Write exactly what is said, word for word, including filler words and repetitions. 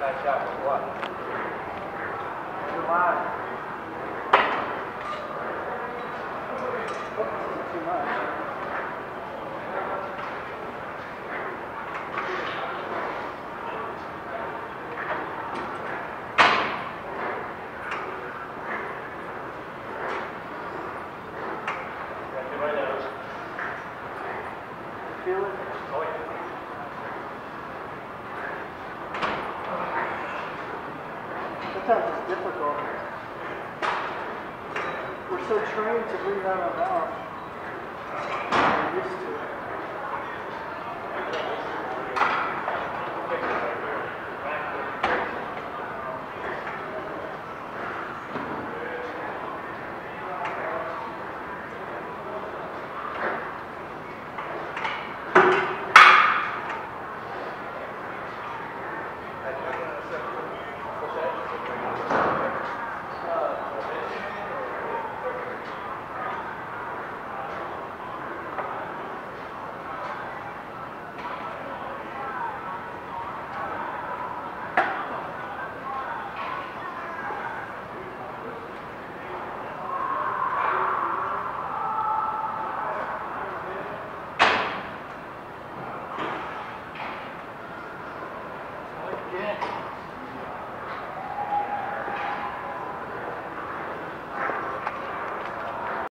Nice shot, but what? Too high. Too much. Feel it? Oh, yeah. Sometimes it's difficult. We're so trained to breathe out our mouth. We're used to it. Yeah.